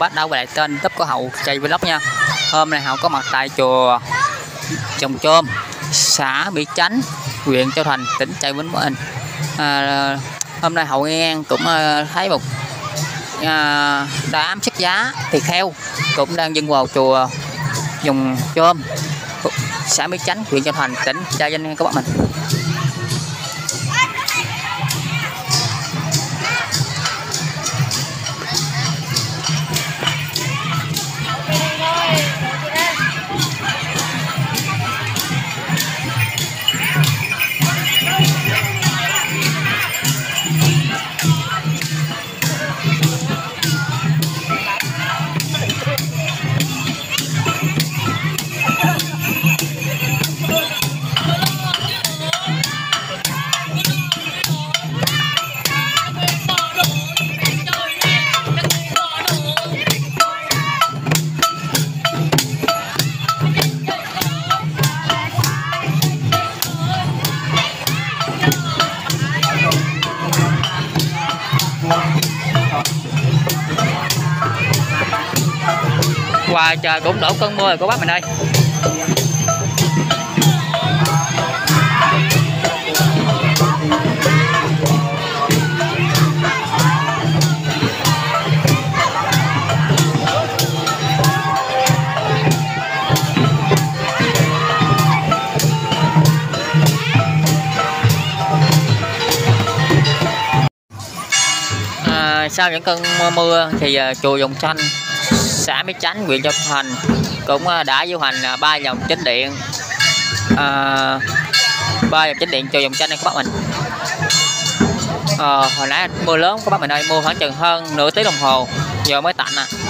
bác đã quay lại tên Túp của Hậu Cây Vlog nha. Hôm nay Hậu có mặt tại chùa Chồng Chôm, xã Mỹ Chánh, huyện Châu Thành, tỉnh Trà Vinh. Hôm nay Hậu nghe cũng thấy một đám xuất giá thịt heo cũng đang dâng vào chùa Chồng Chôm, xã Mỹ Chánh, huyện Châu Thành, tỉnh Trà Vinh nha các bạn mình. Ngoài trời cũng đổ cơn mưa rồi cô bác mình ơi. Sau những cơn mưa thì chùa Dòng Xanh, xã Mỹ Chánh, huyện Châu Thành cũng đã diễu hành 3 vòng chính điện, 3 vòng chính điện chùa Dòng Xanh này các bác mình. Hồi nãy mưa lớn các bác mình ơi, mưa khoảng chừng hơn nửa tiếng đồng hồ giờ mới tạnh